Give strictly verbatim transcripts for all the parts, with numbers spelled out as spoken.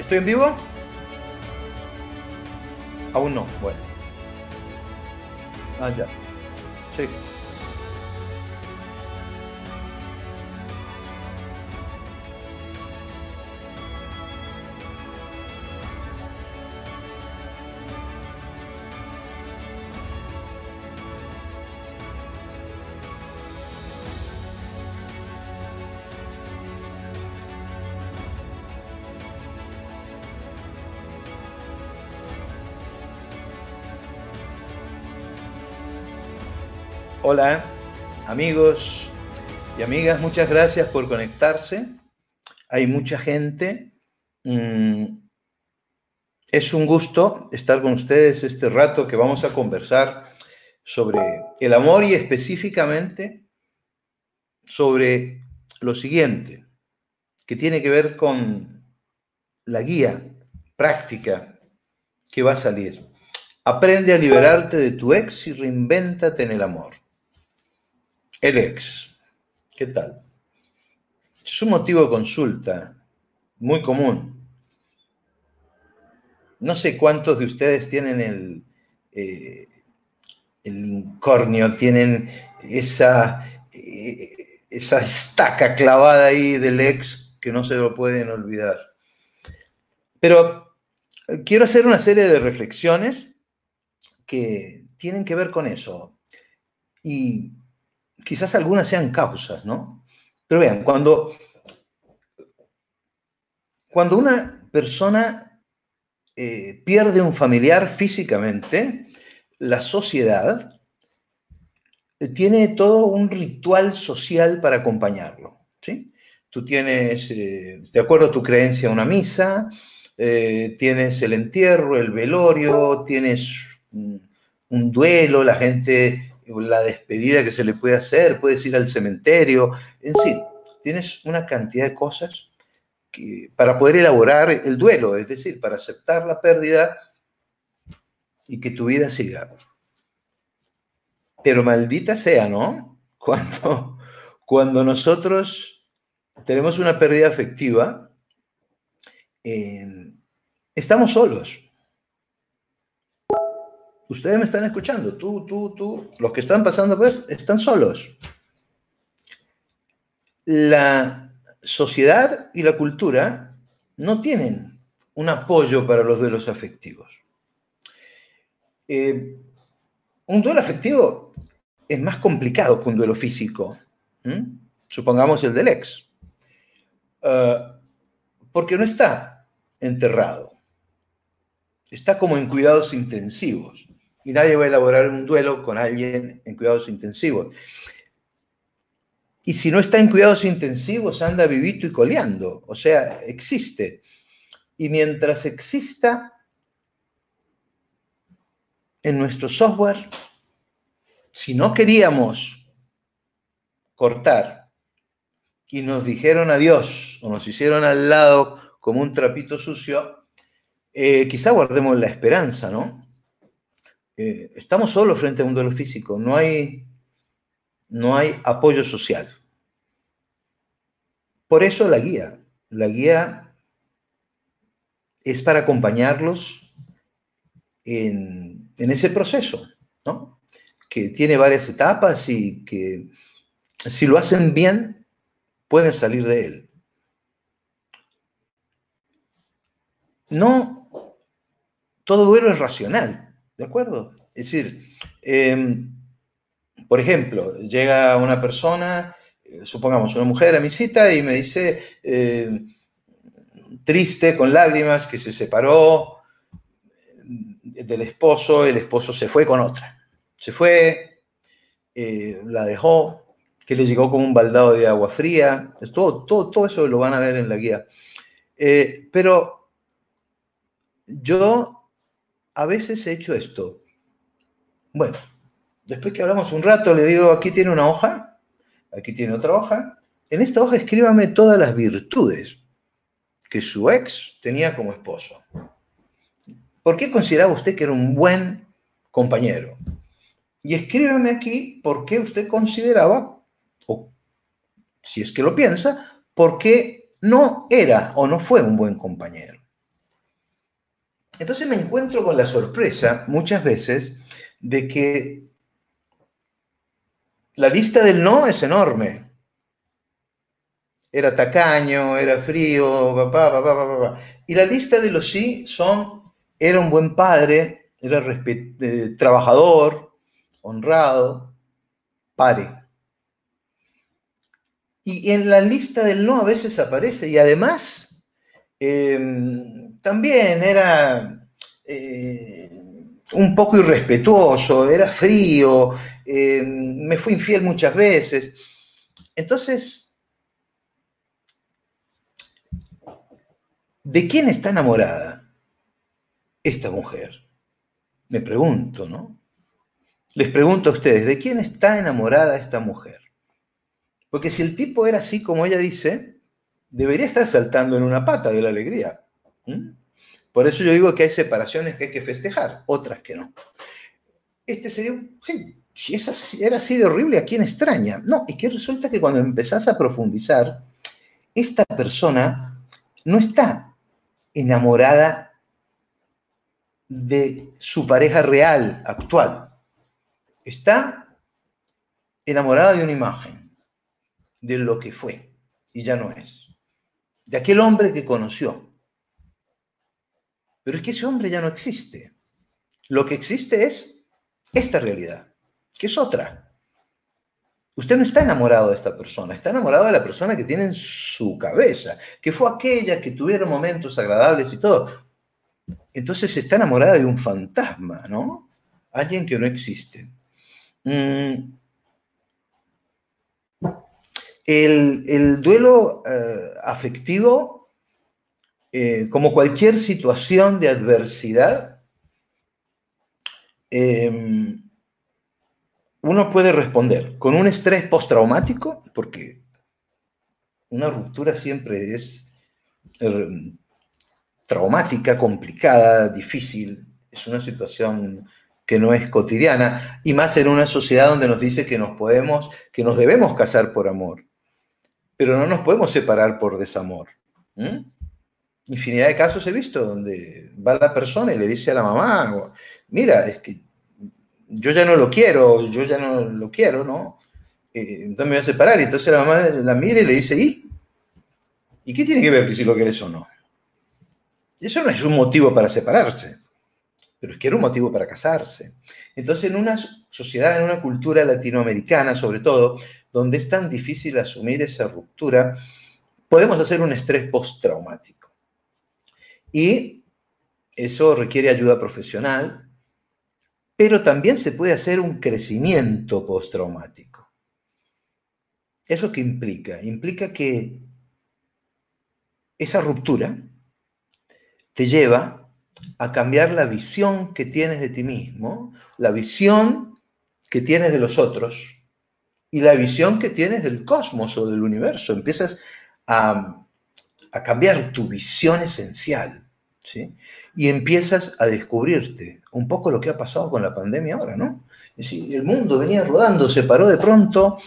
¿Estoy en vivo? Aún no, bueno. Ah, ya. Sí. Hola, amigos y amigas, muchas gracias por conectarse. Hay mucha gente. Mm, es un gusto estar con ustedes este rato que vamos a conversar sobre el amor y específicamente sobre lo siguiente, que tiene que ver con la guía práctica que va a salir. Aprende a liberarte de tu ex y reinvéntate en el amor. El ex. ¿Qué tal? Es un motivo de consulta muy común. No sé cuántos de ustedes tienen el, eh, el incornio, tienen esa, eh, esa estaca clavada ahí del ex que no se lo pueden olvidar. Pero quiero hacer una serie de reflexiones que tienen que ver con eso. Y quizás algunas sean causas, ¿no? Pero vean, cuando, cuando una persona eh, pierde un familiar físicamente, la sociedad tiene todo un ritual social para acompañarlo, ¿sí? Tú tienes, eh, de acuerdo a tu creencia, una misa, eh, tienes el entierro, el velorio, tienes un, un duelo, la gente, la despedida que se le puede hacer, puedes ir al cementerio, en fin, tienes una cantidad de cosas que, para poder elaborar el duelo, es decir, para aceptar la pérdida y que tu vida siga. Pero maldita sea, ¿no? Cuando, cuando nosotros tenemos una pérdida afectiva, eh, estamos solos. Ustedes me están escuchando, tú, tú, tú, los que están pasando por esto, están solos. La sociedad y la cultura no tienen un apoyo para los duelos afectivos. Eh, un duelo afectivo es más complicado que un duelo físico. ¿Mm? Supongamos el del ex. Uh, porque no está enterrado. Está como en cuidados intensivos. Y nadie va a elaborar un duelo con alguien en cuidados intensivos. Y si no está en cuidados intensivos, anda vivito y coleando. O sea, existe. Y mientras exista en nuestro software, si no queríamos cortar y nos dijeron adiós o nos hicieron al lado como un trapito sucio, eh, quizá guardemos la esperanza, ¿no? Eh, estamos solos frente a un duelo físico, no hay, no hay apoyo social. Por eso la guía, la guía es para acompañarlos en, en ese proceso, ¿no? Que tiene varias etapas y que si lo hacen bien, pueden salir de él. No todo duelo es racional, ¿de acuerdo? Es decir, eh, por ejemplo, llega una persona, supongamos una mujer a mi cita y me dice, eh, triste, con lágrimas, que se separó del esposo, el esposo se fue con otra. Se fue, eh, la dejó, que le llegó como un baldado de agua fría. Todo, todo, todo eso lo van a ver en la guía. Eh, pero yo a veces he hecho esto. Bueno, después que hablamos un rato, le digo, aquí tiene una hoja, aquí tiene otra hoja. En esta hoja escríbame todas las virtudes que su ex tenía como esposo. ¿Por qué consideraba usted que era un buen compañero? Y escríbame aquí por qué usted consideraba, o si es que lo piensa, por qué no era o no fue un buen compañero. entonces me encuentro con la sorpresa muchas veces de que la lista del no es enorme. Era tacaño, era frío, papá, papá, papá, papá. Y la lista de los sí son, era un buen padre, era eh, trabajador, honrado, pare. Y en la lista del no a veces aparece, y además eh, también era eh, un poco irrespetuoso, era frío, eh, me fui infiel muchas veces. Entonces, ¿de quién está enamorada esta mujer? Me pregunto, ¿no? Les pregunto a ustedes, ¿de quién está enamorada esta mujer? Porque si el tipo era así como ella dice, debería estar saltando en una pata de la alegría. ¿Mm? Por eso yo digo que hay separaciones que hay que festejar, otras que no. Este sería, sí, si es así, era así de horrible, ¿a quién extraña? No, y que resulta que cuando empezás a profundizar, esta persona no está enamorada de su pareja real, actual. Está enamorada de una imagen, de lo que fue, y ya no es. De aquel hombre que conoció. Pero es que ese hombre ya no existe. Lo que existe es esta realidad, que es otra. Usted no está enamorado de esta persona, está enamorado de la persona que tiene en su cabeza, que fue aquella que tuvieron momentos agradables y todo. Entonces está enamorada de un fantasma, ¿no? Alguien que no existe. Mm. El, el duelo eh, afectivo, eh, como cualquier situación de adversidad, eh, uno puede responder con un estrés postraumático, porque una ruptura siempre es eh, traumática, complicada, difícil, es una situación que no es cotidiana, y más en una sociedad donde nos dice que nos podemos, que nos debemos casar por amor, pero no nos podemos separar por desamor. ¿Mm? Infinidad de casos he visto donde va la persona y le dice a la mamá, mira, es que yo ya no lo quiero, yo ya no lo quiero, ¿no? Eh, entonces me voy a separar. Y entonces la mamá la mira y le dice, ¿y? ¿Y qué tiene que ver que si lo quieres o no? Eso no es un motivo para separarse, pero es que era un motivo para casarse. Entonces, en una sociedad, en una cultura latinoamericana, sobre todo, donde es tan difícil asumir esa ruptura, podemos hacer un estrés postraumático. Y eso requiere ayuda profesional, pero también se puede hacer un crecimiento postraumático. ¿Eso qué implica? Implica que esa ruptura te lleva a cambiar la visión que tienes de ti mismo, la visión que tienes de los otros y la visión que tienes del cosmos o del universo. Empiezas a, a cambiar tu visión esencial, ¿sí? Y empiezas a descubrirte un poco lo que ha pasado con la pandemia ahora, ¿no? Es decir, el mundo venía rodando, se paró de pronto.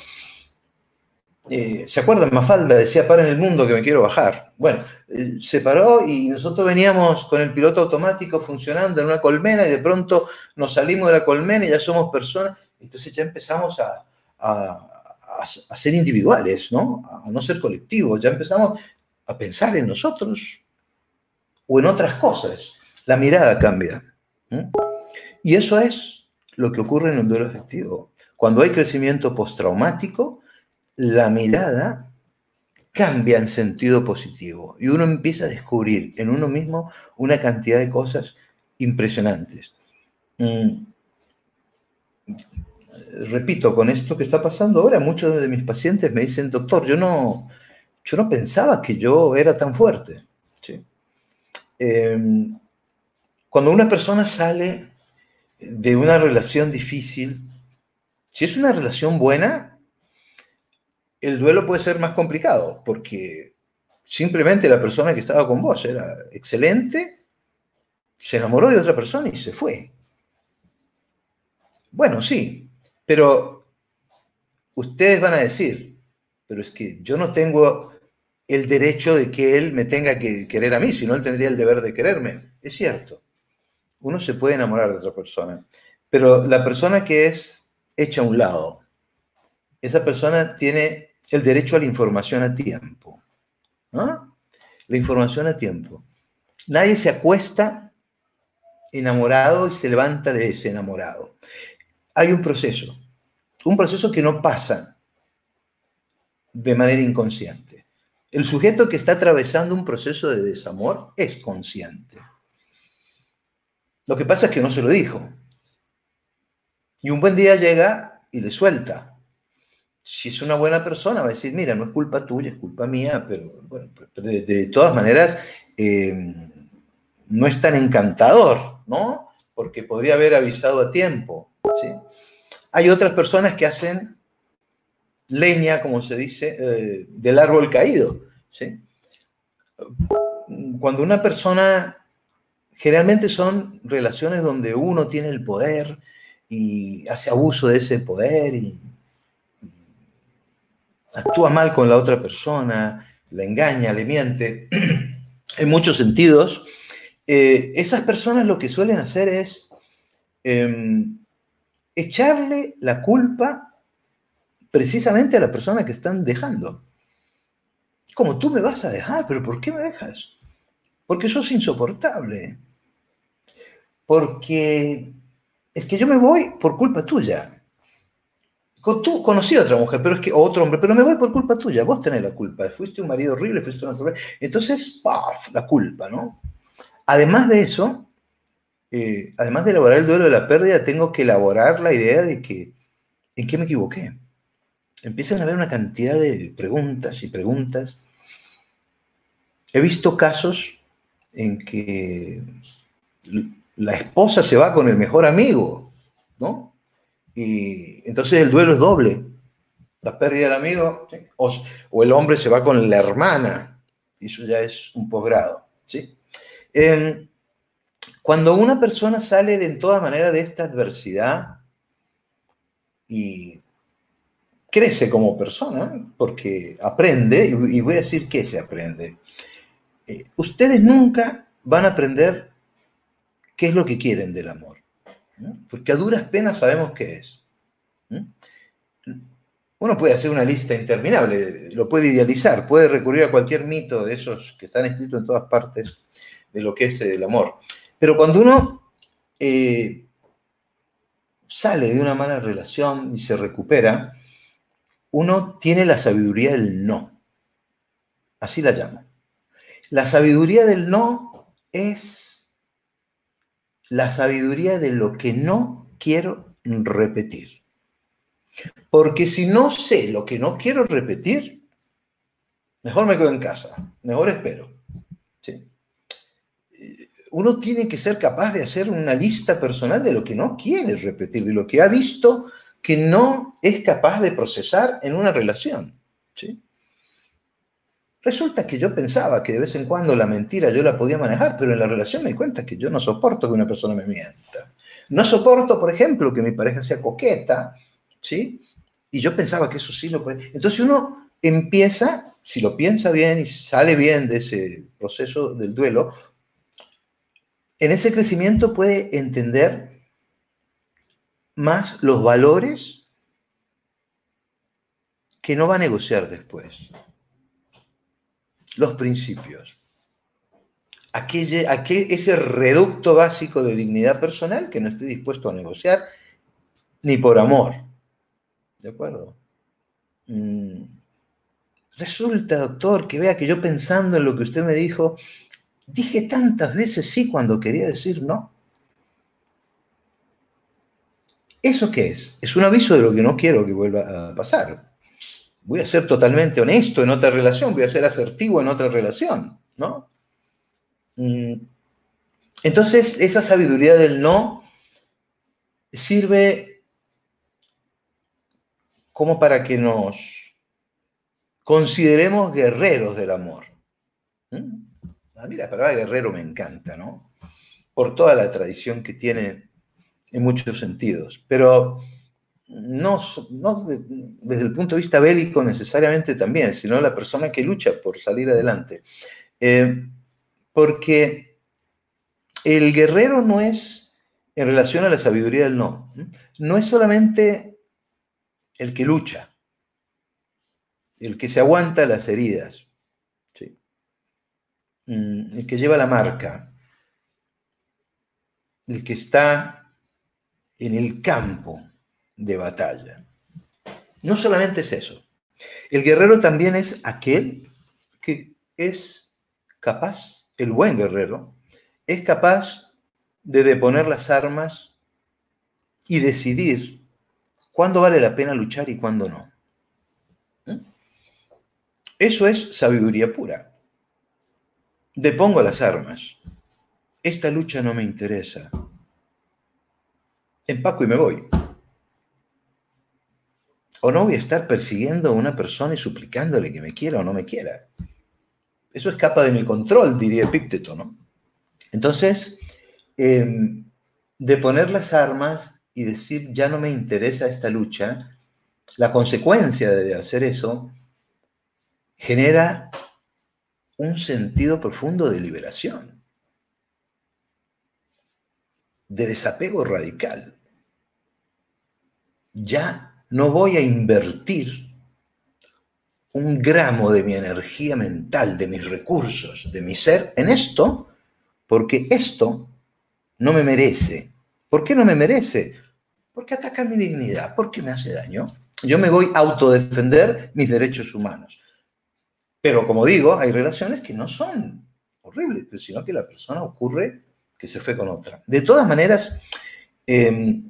Eh, ¿Se acuerdan? Mafalda decía, para en el mundo que me quiero bajar. Bueno, eh, se paró y nosotros veníamos con el piloto automático funcionando en una colmena y de pronto nos salimos de la colmena y ya somos personas. Entonces ya empezamos a, a, a ser individuales, ¿no? A no ser colectivos. Ya empezamos a pensar en nosotros o en otras cosas. La mirada cambia. ¿Mm? Y eso es lo que ocurre en un duelo afectivo. Cuando hay crecimiento postraumático, la mirada cambia en sentido positivo y uno empieza a descubrir en uno mismo una cantidad de cosas impresionantes. Mm. Repito, con esto que está pasando ahora, muchos de mis pacientes me dicen, doctor, yo no, yo no pensaba que yo era tan fuerte. ¿Sí? Eh, cuando una persona sale de una relación difícil, si es una relación buena, el duelo puede ser más complicado, porque simplemente la persona que estaba con vos era excelente, se enamoró de otra persona y se fue. Bueno, sí, pero ustedes van a decir, pero es que yo no tengo el derecho de que él me tenga que querer a mí, sino él tendría el deber de quererme. Es cierto, Uno se puede enamorar de otra persona, pero la persona que es hecha a un lado, esa persona tiene el derecho a la información a tiempo, ¿no? La información a tiempo. Nadie se acuesta enamorado y se levanta de ese enamorado. Hay un proceso, un proceso que no pasa de manera inconsciente. El sujeto que está atravesando un proceso de desamor es consciente. Lo que pasa es que no se lo dijo. Y un buen día llega y le suelta. Si es una buena persona, va a decir, mira, no es culpa tuya, es culpa mía, pero bueno, de, de todas maneras, eh, no es tan encantador, ¿no? Porque podría haber avisado a tiempo, ¿sí? Hay otras personas que hacen leña, como se dice, eh, del árbol caído, ¿sí? Cuando una persona, generalmente son relaciones donde uno tiene el poder y hace abuso de ese poder y actúa mal con la otra persona, la engaña, le miente, en muchos sentidos, eh, esas personas lo que suelen hacer es eh, echarle la culpa precisamente a la persona que están dejando. Como tú me vas a dejar, pero ¿por qué me dejas? Porque sos insoportable. Porque es que yo me voy por culpa tuya. Tú conocí a otra mujer, pero es que, o otro hombre, pero me voy por culpa tuya. Vos tenés la culpa. Fuiste un marido horrible, fuiste una horrible. Entonces, ¡paf! La culpa, ¿no? Además de eso, eh, además de elaborar el duelo de la pérdida, tengo que elaborar la idea de que, ¿en qué me equivoqué? Empiezan a haber una cantidad de preguntas y preguntas. He visto casos en que la esposa se va con el mejor amigo, ¿no? Y entonces el duelo es doble. La pérdida del amigo, ¿sí? o, o el hombre se va con la hermana, y eso ya es un posgrado, ¿sí? Eh, cuando una persona sale de en toda manera de esta adversidad y crece como persona, porque aprende, y voy a decir qué se aprende. Eh, ustedes nunca van a aprender qué es lo que quieren del amor, ¿no? Porque a duras penas sabemos qué es. ¿No? Uno puede hacer una lista interminable, lo puede idealizar, puede recurrir a cualquier mito de esos que están escritos en todas partes de lo que es el amor. Pero cuando uno eh, sale de una mala relación y se recupera, uno tiene la sabiduría del no. Así la llamo. La sabiduría del no es la sabiduría de lo que no quiero repetir. Porque si no sé lo que no quiero repetir, mejor me quedo en casa, mejor espero. ¿Sí? Uno tiene que ser capaz de hacer una lista personal de lo que no quiere repetir, de lo que ha visto que no es capaz de procesar en una relación. ¿Sí? Resulta que yo pensaba que de vez en cuando la mentira yo la podía manejar, pero en la relación me di cuenta que yo no soporto que una persona me mienta. No soporto, por ejemplo, que mi pareja sea coqueta, ¿sí? Y yo pensaba que eso sí lo puede. Entonces uno empieza, si lo piensa bien y sale bien de ese proceso del duelo, en ese crecimiento puede entender más los valores que no va a negociar después. Los principios. Aquel, aquel, ese reducto básico de dignidad personal que no estoy dispuesto a negociar ni por amor. ¿De acuerdo? Mm. Resulta, doctor, que vea que yo pensando en lo que usted me dijo, dije tantas veces sí cuando quería decir no. ¿Eso qué es? Es un aviso de lo que no quiero que vuelva a pasar. Voy a ser totalmente honesto en otra relación, voy a ser asertivo en otra relación, ¿no? Entonces, esa sabiduría del no sirve como para que nos consideremos guerreros del amor. ¿Mm? A mí la palabra guerrero me encanta, ¿no? Por toda la tradición que tiene en muchos sentidos, pero no, no desde el punto de vista bélico necesariamente también, sino la persona que lucha por salir adelante. Eh, porque el guerrero no es, en relación a la sabiduría del no, no es solamente el que lucha, el que se aguanta las heridas, ¿sí? El que lleva la marca, el que está en el campo de batalla. No solamente es eso. El guerrero también es aquel que es capaz, el buen guerrero, es capaz de deponer las armas y decidir cuándo vale la pena luchar y cuándo no. Eso es sabiduría pura. Depongo las armas. Esta lucha no me interesa. Empaco y me voy. O no voy a estar persiguiendo a una persona y suplicándole que me quiera o no me quiera. Eso escapa de mi control, diría Epícteto, ¿no? Entonces, eh, de poner las armas y decir, ya no me interesa esta lucha, la consecuencia de hacer eso genera un sentido profundo de liberación, de desapego radical. Ya no voy a invertir un gramo de mi energía mental, de mis recursos, de mi ser en esto, porque esto no me merece. ¿Por qué no me merece? Porque ataca mi dignidad, porque me hace daño. Yo me voy a autodefender mis derechos humanos. Pero como digo, hay relaciones que no son horribles, sino que la persona ocurre que se fue con otra. De todas maneras, eh,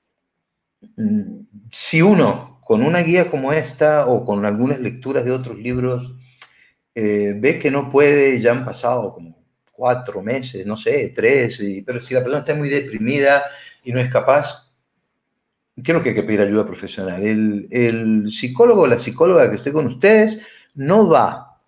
si uno con una guía como esta o con algunas lecturas de otros libros eh, ve que no puede, ya han pasado como cuatro meses, no sé, tres, y, pero si la persona está muy deprimida y no es capaz, creo que hay que pedir ayuda profesional. El, el psicólogo o la psicóloga que esté con ustedes no va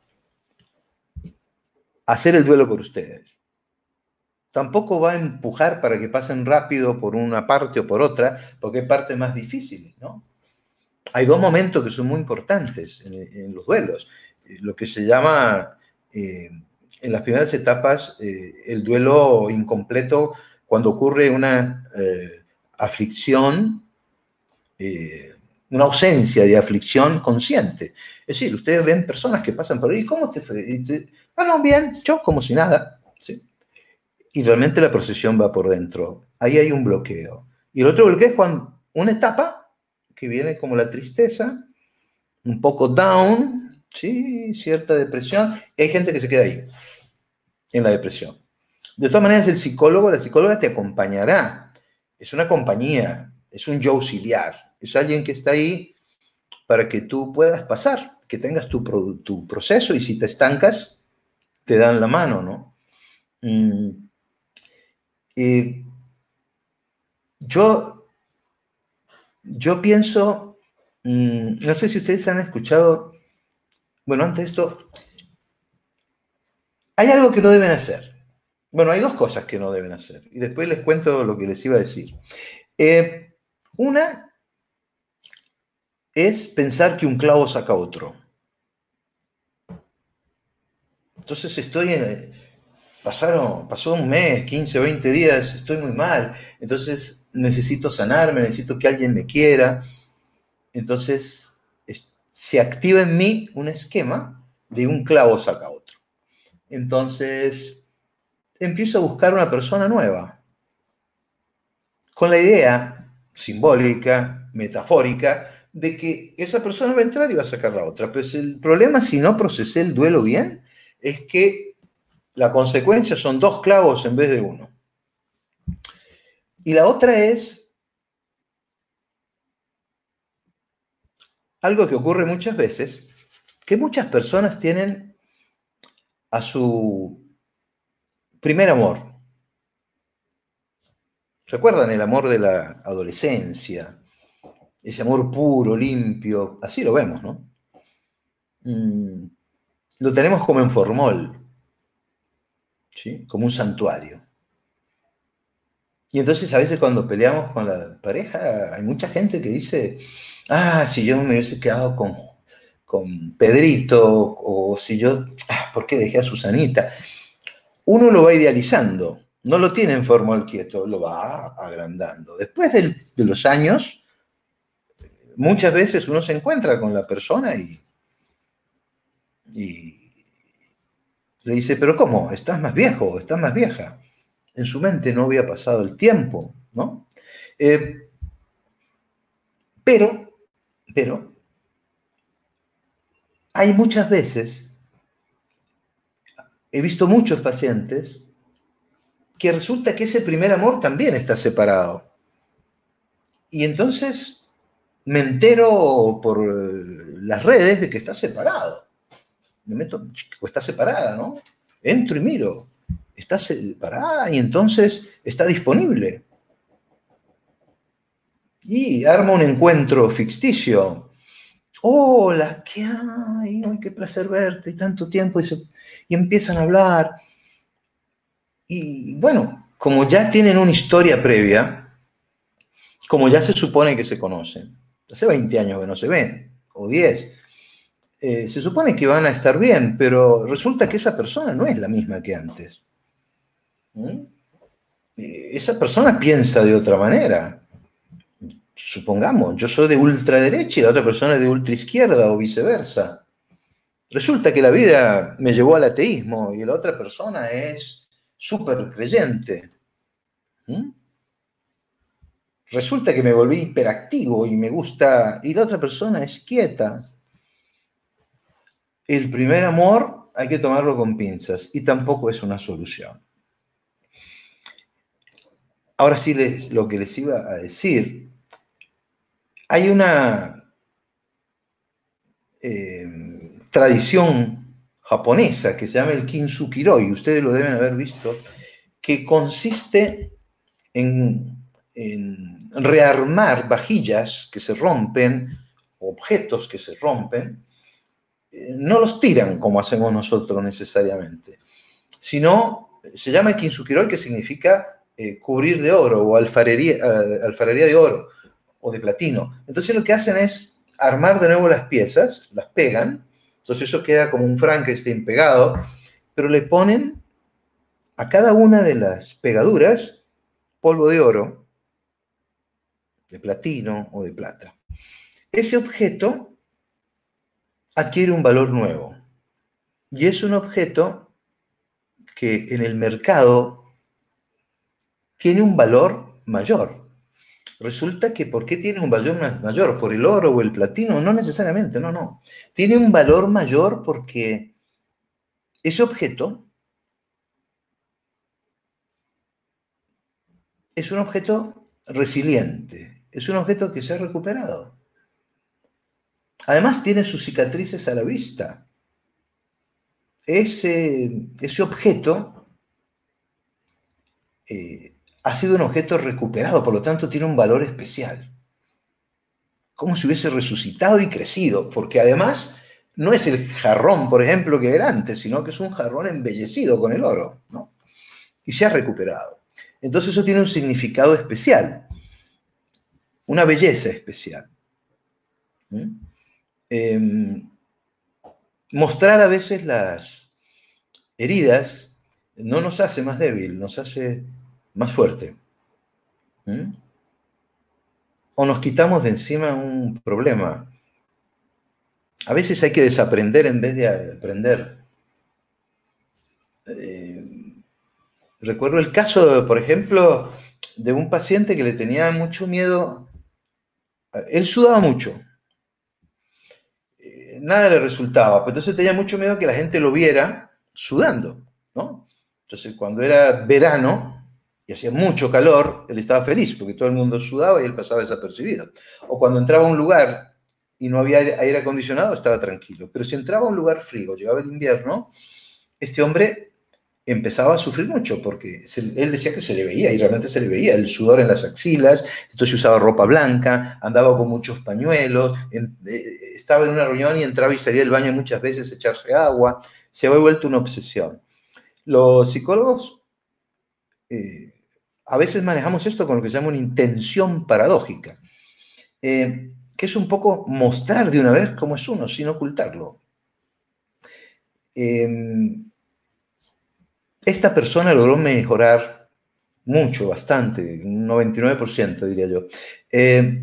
a hacer el duelo por ustedes. Tampoco va a empujar para que pasen rápido por una parte o por otra, porque hay partes más difíciles, ¿no? Hay dos momentos que son muy importantes en, en los duelos. Lo que se llama, eh, en las primeras etapas, eh, el duelo incompleto, cuando ocurre una eh, aflicción, eh, una ausencia de aflicción consciente. Es decir, ustedes ven personas que pasan por ahí, ¿cómo te fue? Y te, ah, no, bien, yo como si nada, ¿sí? Y realmente la procesión va por dentro. Ahí hay un bloqueo. Y el otro bloqueo es cuando una etapa que viene como la tristeza, un poco down, sí, cierta depresión, y hay gente que se queda ahí, en la depresión. De todas maneras, el psicólogo, la psicóloga te acompañará. Es una compañía, es un yo auxiliar, es alguien que está ahí para que tú puedas pasar, que tengas tu, tu proceso, y si te estancas, te dan la mano, ¿no? Mm. Eh, yo, yo pienso, mmm, no sé si ustedes han escuchado, bueno, antes de esto, hay algo que no deben hacer. Bueno, hay dos cosas que no deben hacer, y después les cuento lo que les iba a decir. Eh, una es pensar que un clavo saca otro. Entonces estoy en... Pasaron, pasó un mes, quince, veinte días, estoy muy mal, entonces necesito sanarme, necesito que alguien me quiera. Entonces es, se activa en mí un esquema de un clavo saca otro. Entonces empiezo a buscar una persona nueva, con la idea simbólica, metafórica, de que esa persona va a entrar y va a sacar la otra. Pues el problema, si no procesé el duelo bien, es que la consecuencia son dos clavos en vez de uno. Y la otra es algo que ocurre muchas veces, que muchas personas tienen a su primer amor. ¿Recuerdan el amor de la adolescencia? Ese amor puro, limpio, así lo vemos, ¿no? Mm, lo tenemos como en formol, ¿sí? Como un santuario. Y entonces a veces cuando peleamos con la pareja, hay mucha gente que dice, ah, si yo me hubiese quedado con, con Pedrito, o si yo, ah, ¿por qué dejé a Susanita? Uno lo va idealizando, No lo tiene en formol quieto, lo va agrandando. Después del, de los años, muchas veces uno se encuentra con la persona y, y le dice, pero ¿cómo? Estás más viejo, estás más vieja. En su mente no había pasado el tiempo, ¿no? Eh, pero, pero, hay muchas veces, he visto muchos pacientes, que resulta que ese primer amor también está separado. Y entonces me entero por las redes de que está separado. Me meto, o está separada, ¿no? Entro y miro. Está separada y entonces está disponible. Y arma un encuentro ficticio. Hola, ¿qué hay? Ay, qué placer verte, y tanto tiempo. Y, se, y empiezan a hablar. Y bueno, como ya tienen una historia previa, como ya se supone que se conocen, hace veinte años que no se ven, o diez, eh, se supone que van a estar bien, pero resulta que esa persona no es la misma que antes. ¿Mm? Eh, esa persona piensa de otra manera. Supongamos, yo soy de ultraderecha y la otra persona es de ultraizquierda o viceversa. Resulta que la vida me llevó al ateísmo y la otra persona es súper creyente. ¿Mm? Resulta que me volví hiperactivo y me gusta, y la otra persona es quieta. El primer amor hay que tomarlo con pinzas y tampoco es una solución. Ahora sí, les, lo que les iba a decir, hay una eh, tradición japonesa que se llama el Kintsukiroi, ustedes lo deben haber visto, que consiste en, en rearmar vajillas que se rompen, objetos que se rompen. No los tiran como hacemos nosotros necesariamente, sino se llama Kintsukiroi, que significa eh, cubrir de oro o alfarería, eh, alfarería de oro o de platino. Entonces lo que hacen es armar de nuevo las piezas, las pegan, entonces eso queda como un Frankenstein pegado, pero le ponen a cada una de las pegaduras polvo de oro, de platino o de plata. Ese objeto adquiere un valor nuevo y es un objeto que en el mercado tiene un valor mayor. Resulta que ¿por qué tiene un valor mayor? ¿Por el oro o el platino? No necesariamente, no, no. Tiene un valor mayor porque ese objeto es un objeto resiliente, es un objeto que se ha recuperado. Además tiene sus cicatrices a la vista. Ese, ese objeto eh, ha sido un objeto recuperado, por lo tanto tiene un valor especial. Como si hubiese resucitado y crecido, porque además no es el jarrón, por ejemplo, que era antes, sino que es un jarrón embellecido con el oro, ¿no? Y se ha recuperado. Entonces eso tiene un significado especial, una belleza especial. ¿Mm? Eh, mostrar a veces las heridas no nos hace más débil, nos hace más fuerte. ¿Mm? O nos quitamos de encima un problema. A veces hay que desaprender en vez de aprender. Eh, recuerdo el caso, por ejemplo, de un paciente que le tenía mucho miedo. Él sudaba mucho. Eh, nada le resultaba, pero entonces tenía mucho miedo que la gente lo viera sudando, ¿no? Entonces, cuando era verano y hacía mucho calor, él estaba feliz porque todo el mundo sudaba y él pasaba desapercibido. O cuando entraba a un lugar y no había aire acondicionado, estaba tranquilo. Pero si entraba a un lugar frío, llegaba el invierno, este hombre empezaba a sufrir mucho porque se, él decía que se le veía, y realmente se le veía el sudor en las axilas, entonces usaba ropa blanca, andaba con muchos pañuelos, en, eh, estaba en una reunión y entraba y salía del baño muchas veces a echarse agua, se había vuelto una obsesión. Los psicólogos eh, a veces manejamos esto con lo que se llama una intención paradójica, eh, que es un poco mostrar de una vez cómo es uno, sin ocultarlo. Eh, esta persona logró mejorar mucho, bastante, un noventa y nueve por ciento diría yo. Eh,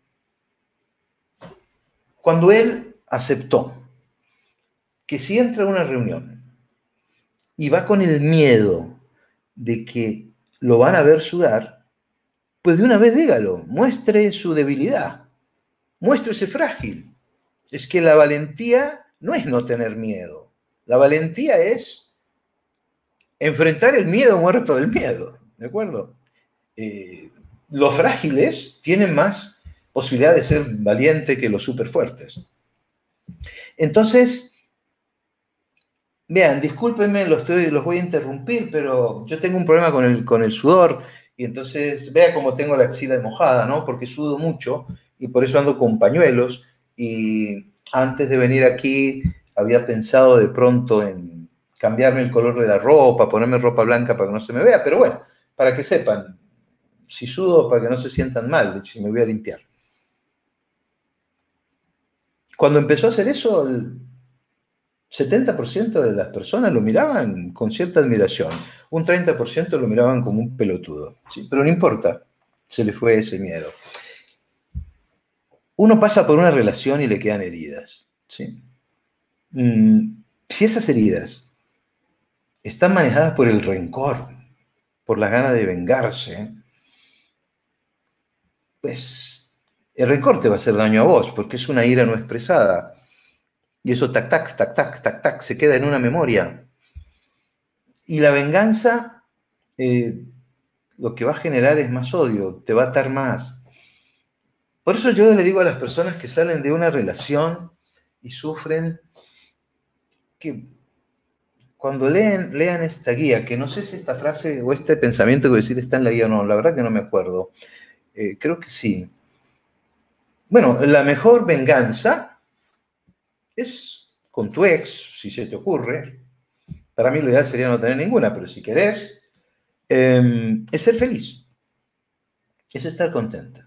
cuando él aceptó que si entra a una reunión y va con el miedo de que lo van a ver sudar, pues de una vez dígalo, muestre su debilidad, muéstrese frágil. Es que la valentía no es no tener miedo, la valentía es enfrentar el miedo muerto del miedo, ¿de acuerdo? Eh, los frágiles tienen más posibilidad de ser valiente que los súper fuertes. Entonces, vean, discúlpenme, los, estoy, los voy a interrumpir, pero yo tengo un problema con el, con el sudor y entonces vea cómo tengo la axila mojada, ¿no? Porque sudo mucho y por eso ando con pañuelos y antes de venir aquí había pensado de pronto en cambiarme el color de la ropa, ponerme ropa blanca para que no se me vea, pero bueno, para que sepan, si sudo para que no se sientan mal, si me voy a limpiar. Cuando empezó a hacer eso, el setenta por ciento de las personas lo miraban con cierta admiración, un treinta por ciento lo miraban como un pelotudo, ¿sí? Pero no importa, se le fue ese miedo. Uno pasa por una relación y le quedan heridas, ¿sí? Mm, si esas heridas están manejadas por el rencor, por las ganas de vengarse, pues el rencor te va a hacer daño a vos, porque es una ira no expresada. Y eso tac, tac, tac, tac, tac, tac, se queda en una memoria. Y la venganza eh, lo que va a generar es más odio, te va a atar más. Por eso yo le digo a las personas que salen de una relación y sufren, que cuando leen, lean esta guía, que no sé si esta frase o este pensamiento que voy a decir está en la guía o no, la verdad que no me acuerdo. Eh, creo que sí. Bueno, la mejor venganza es con tu ex, si se te ocurre. Para mí lo ideal sería no tener ninguna, pero si querés, eh, es ser feliz, es estar contenta.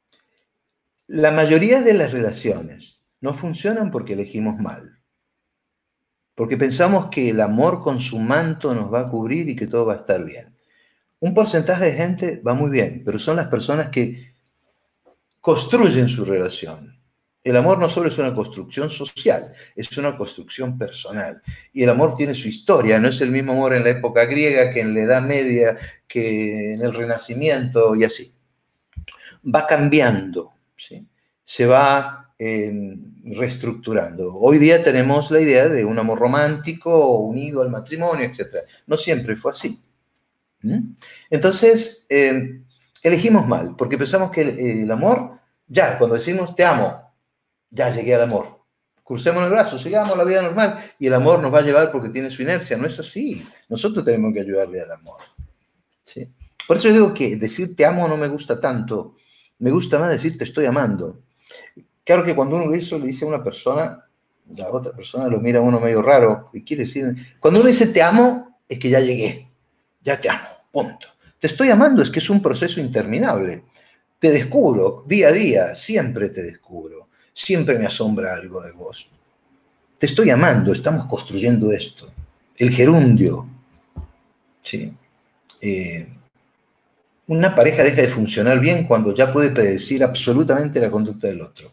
La mayoría de las relaciones no funcionan porque elegimos mal, porque pensamos que el amor con su manto nos va a cubrir y que todo va a estar bien. Un porcentaje de gente va muy bien, pero son las personas que construyen su relación. El amor no solo es una construcción social, es una construcción personal. Y el amor tiene su historia, no es el mismo amor en la época griega que en la Edad Media, que en el Renacimiento y así. Va cambiando, ¿sí? Se va eh, reestructurando. Hoy día tenemos la idea de un amor romántico unido al matrimonio, etcétera. No siempre fue así. ¿Mm? Entonces, eh, elegimos mal, porque pensamos que el, el amor, ya, cuando decimos te amo, ya llegué al amor. Crucemos el brazo, sigamos la vida normal y el amor nos va a llevar porque tiene su inercia. No es así. Nosotros tenemos que ayudarle al amor, ¿sí? Por eso yo digo que decir te amo no me gusta tanto. Me gusta más decir te estoy amando. Claro que cuando uno eso le dice a una persona, la otra persona lo mira a uno medio raro y quiere decir, cuando uno dice te amo, es que ya llegué, ya te amo, punto. Te estoy amando es que es un proceso interminable. Te descubro día a día, siempre te descubro, siempre me asombra algo de vos. Te estoy amando, estamos construyendo esto. El gerundio, ¿sí? Eh, una pareja deja de funcionar bien cuando ya puede predecir absolutamente la conducta del otro.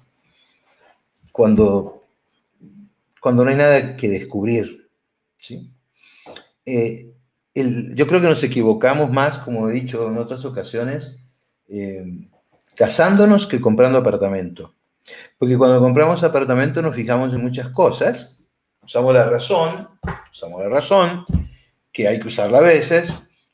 Cuando, cuando no hay nada que descubrir, ¿sí? Eh, el, yo creo que nos equivocamos más, como he dicho en otras ocasiones, eh, casándonos que comprando apartamento. Porque cuando compramos apartamento nos fijamos en muchas cosas, usamos la razón, usamos la razón, que hay que usarla a veces.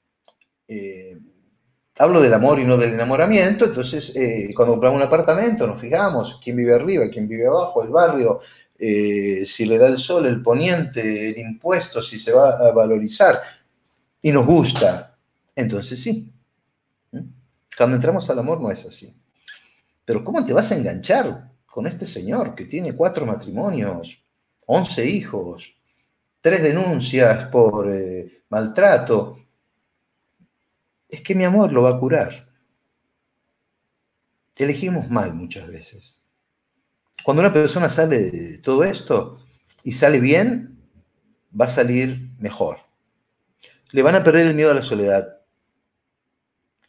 Eh, hablo del amor y no del enamoramiento, entonces eh, cuando compramos un apartamento nos fijamos quién vive arriba, quién vive abajo, el barrio, eh, si le da el sol, el poniente, el impuesto, si se va a valorizar, y nos gusta, entonces sí. Cuando entramos al amor no es así. Pero ¿cómo te vas a enganchar con este señor que tiene cuatro matrimonios, once hijos, tres denuncias por eh, maltrato? Es que mi amor lo va a curar. Elegimos mal muchas veces. Cuando una persona sale de todo esto y sale bien, va a salir mejor. Le van a perder el miedo a la soledad.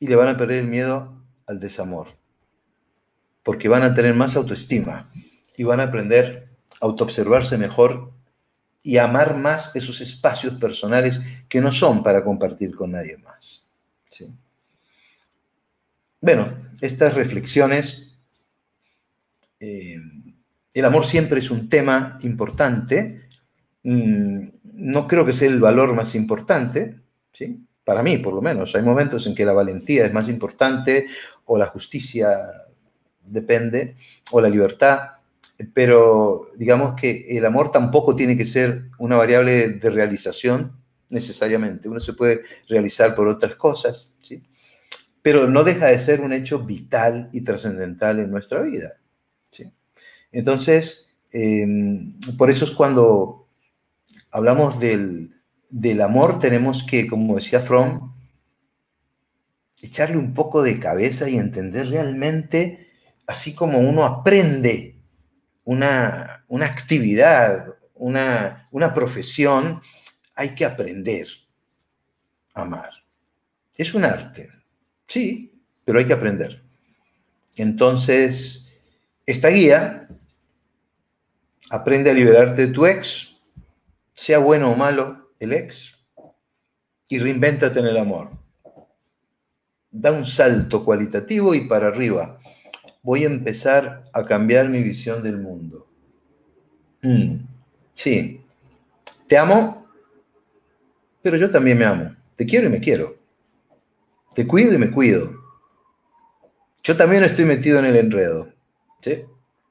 y le van a perder el miedo al desamor, porque van a tener más autoestima y van a aprender a autoobservarse mejor y a amar más esos espacios personales que no son para compartir con nadie más. ¿Sí? Bueno, estas reflexiones, eh, el amor siempre es un tema importante. Mm, no creo que sea el valor más importante, ¿sí? Para mí, por lo menos. Hay momentos en que la valentía es más importante, o la justicia, depende, o la libertad, pero digamos que el amor tampoco tiene que ser una variable de realización necesariamente. Uno se puede realizar por otras cosas, ¿sí? Pero no deja de ser un hecho vital y trascendental en nuestra vida, ¿sí? Entonces, eh, por eso es cuando hablamos del, del amor, tenemos que, como decía Fromm, echarle un poco de cabeza y entender realmente, así como uno aprende una, una actividad, una, una profesión, hay que aprender a amar. Es un arte, sí, pero hay que aprender. Entonces, esta guía, aprende a liberarte de tu ex, sea bueno o malo el ex, y reinvéntate en el amor. Da un salto cualitativo y para arriba. Voy a empezar a cambiar mi visión del mundo. Mm, sí, te amo, pero yo también me amo. Te quiero y me quiero. Te cuido y me cuido. Yo también estoy metido en el enredo. ¿Sí?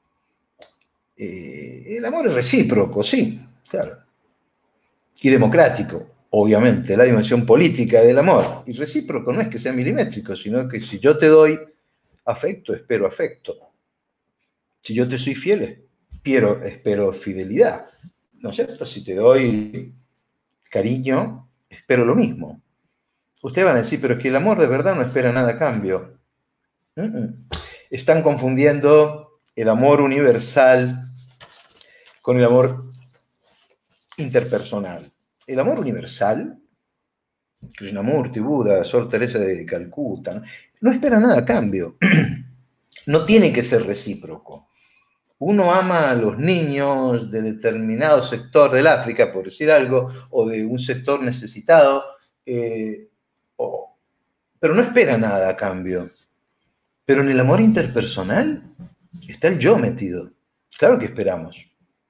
Eh, el amor es recíproco, sí, claro. Y democrático, obviamente, la dimensión política del amor. Y recíproco no es que sea milimétrico, sino que si yo te doy afecto, espero afecto. Si yo te soy fiel, espero, espero fidelidad. ¿No es cierto? Si te doy cariño, espero lo mismo. Ustedes van a decir, pero es que el amor de verdad no espera nada a cambio. Mm-mm. Están confundiendo el amor universal con el amor interpersonal. El amor universal, Krishnamurti, Buda, Sor Teresa de Calcuta, ¿no? no espera nada a cambio. No tiene que ser recíproco. Uno ama a los niños de determinado sector del África, por decir algo, o de un sector necesitado, eh, o, pero no espera nada a cambio. Pero en el amor interpersonal está el yo metido. Claro que esperamos.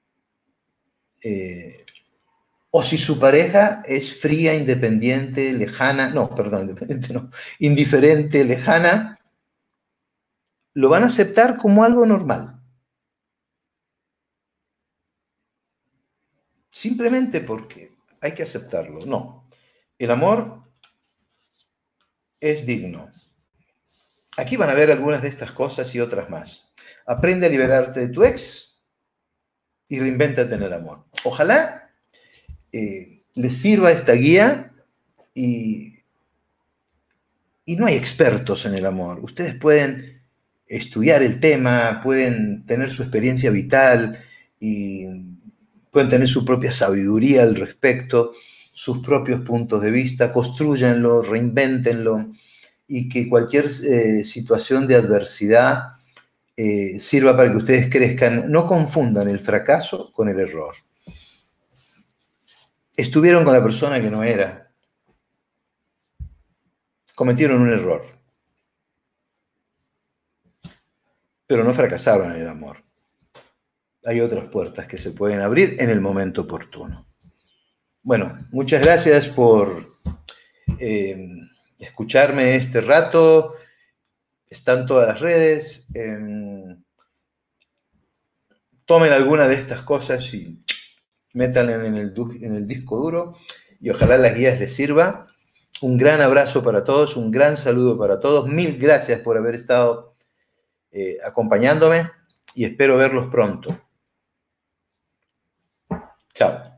Eh, o si su pareja es fría, independiente, lejana, no, perdón, independiente no, indiferente, lejana, lo van a aceptar como algo normal. Simplemente porque hay que aceptarlo. No. El amor es digno. Aquí van a ver algunas de estas cosas y otras más. Aprende a liberarte de tu ex y reinvéntate en el amor. Ojalá eh, les sirva esta guía y, y no hay expertos en el amor. Ustedes pueden estudiar el tema, pueden tener su experiencia vital y pueden tener su propia sabiduría al respecto, sus propios puntos de vista, construyanlo, reinvéntenlo y que cualquier eh, situación de adversidad eh, sirva para que ustedes crezcan. No confundan el fracaso con el error. Estuvieron con la persona que no era. Cometieron un error. Pero no fracasaron en el amor. Hay otras puertas que se pueden abrir en el momento oportuno. Bueno, muchas gracias por eh, escucharme este rato. Están todas las redes. Eh, tomen alguna de estas cosas y métanla en el, en el disco duro y ojalá las guías les sirva. Un gran abrazo para todos, un gran saludo para todos. Mil gracias por haber estado eh, acompañándome y espero verlos pronto. Chao.